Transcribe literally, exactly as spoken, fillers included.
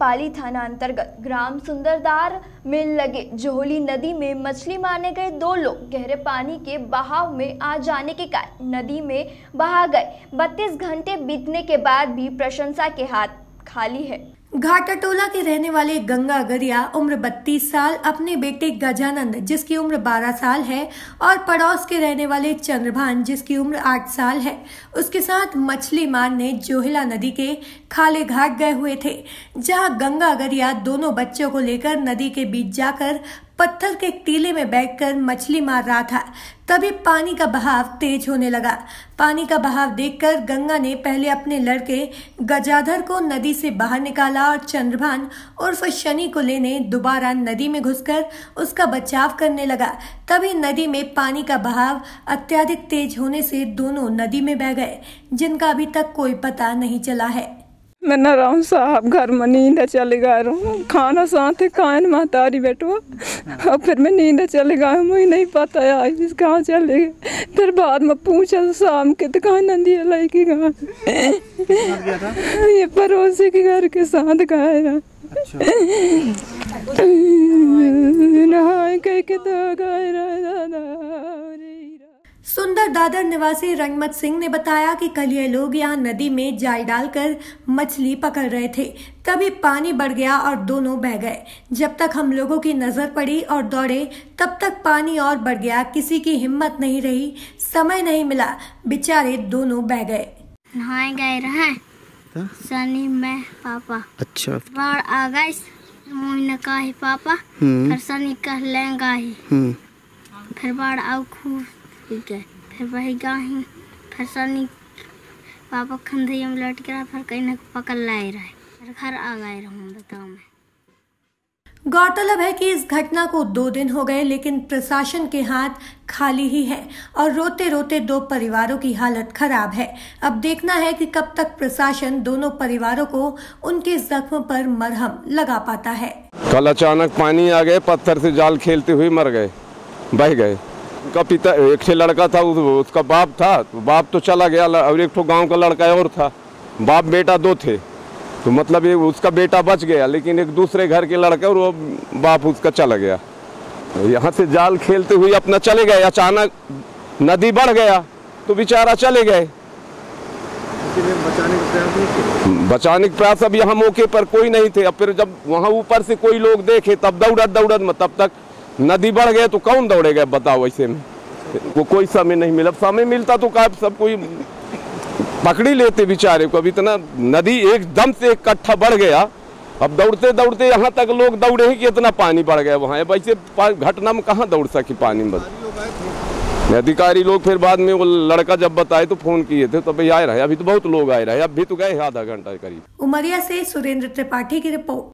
पाली थाना अंतर्गत ग्राम सुंदरदार में लगे जोहली नदी में मछली मारने गए दो लोग गहरे पानी के बहाव में आ जाने के कारण नदी में बहा गए। बत्तीस घंटे बीतने के बाद भी प्रशंसा के हाथ खाली है। घाटाटोला के रहने वाले गंगा गरिया उम्र बत्तीस साल अपने बेटे गजानंद जिसकी उम्र बारह साल है और पड़ोस के रहने वाले चंद्रभान जिसकी उम्र आठ साल है उसके साथ मछली मारने जोहिला नदी के खाले घाट गए हुए थे, जहां गंगा गरिया दोनों बच्चों को लेकर नदी के बीच जाकर पत्थर के टीले में बैठकर मछली मार रहा था। तभी पानी का बहाव तेज होने लगा। पानी का बहाव देखकर गंगा ने पहले अपने लड़के गजाधर को नदी से बाहर निकाला और चंद्रभान उर्फ शनि को लेने दोबारा नदी में घुसकर उसका बचाव करने लगा। तभी नदी में पानी का बहाव अत्यधिक तेज होने से दोनों नदी में बह गए, जिनका अभी तक कोई पता नहीं चला है। मैं नारायण साहब घर में नींद चले गए रहूँ, खाना साथ कान महतारी बेटो और फिर मैं नींद चले गए, मुझे नहीं पता है कहाँ चले गए। फिर बाद में पूछा शाम के तो कहाँ नंदी लड़की कहाँ ये पड़ोसी के घर के साथ गए रहा। नहाए कह के तो गए रहा। सुंदर दादर निवासी रंगमत सिंह ने बताया कि कल ये लोग यहाँ नदी में जाल डालकर मछली पकड़ रहे थे, तभी पानी बढ़ गया और दोनों बह गए। जब तक हम लोगों की नजर पड़ी और दौड़े तब तक पानी और बढ़ गया। किसी की हिम्मत नहीं रही, समय नहीं मिला, बेचारे दोनों बह गए। नहाए गए रहे सनी में पापा। अच्छा। बाढ़ आ गई, मुझे कहा पापा, फिर सनी कह लेंगा ही, फिर बाढ़ आओ खूब गए, फिर वही गाही, फिर सनी पापा खंधे में लट गया, फिर कहीं न पकड़ लाए रहे, फिर घर आ गए रहूँ। बताओ मैं गौरतलब है कि इस घटना को दो दिन हो गए, लेकिन प्रशासन के हाथ खाली ही है और रोते रोते दो परिवारों की हालत खराब है। अब देखना है कि कब तक प्रशासन दोनों परिवारों को उनके जख्म पर मरहम लगा पाता है। कल अचानक पानी आ गए, पत्थर से जाल खेलते हुए मर गए, बह गए। उनका पिता एक लड़का था, उसका बाप था, तो बाप तो चला गया और एक तो गांव का लड़का और था। बाप बेटा दो थे, तो मतलब ये उसका बेटा बच गया, लेकिन एक दूसरे घर के लड़का और वो बाप उसका चला गया। यहाँ से जाल खेलते हुए अपना चले गए, अचानक नदी बढ़ गया तो बेचारा चले गए। बचाने का प्रयास बचाने का प्रयास अब यहाँ मौके पर कोई नहीं थे। अब फिर जब वहाँ ऊपर से कोई लोग देखे तब दौड़त दौड़त में, तब तक नदी बढ़ गए तो कौन दौड़ेगा बताओ। ऐसे में वो कोई समय नहीं मिला, समय मिलता तो का सब कोई पकड़ी लेते बेचारे को। अब इतना नदी एकदम से इकट्ठा बढ़ गया, अब दौड़ते दौड़ते यहाँ तक लोग दौड़े ही कि इतना पानी बढ़ गया वहाँ। वैसे घटना में कहाँ दौड़ सके पानी में। अधिकारी लोग फिर बाद में वो लड़का जब बताए तो फोन किए थे, तो भाई आए रहे। अभी तो बहुत लोग आए रहे, अब भी तो गए आधा घंटा करीब। उमरिया से सुरेंद्र त्रिपाठी की रिपोर्ट।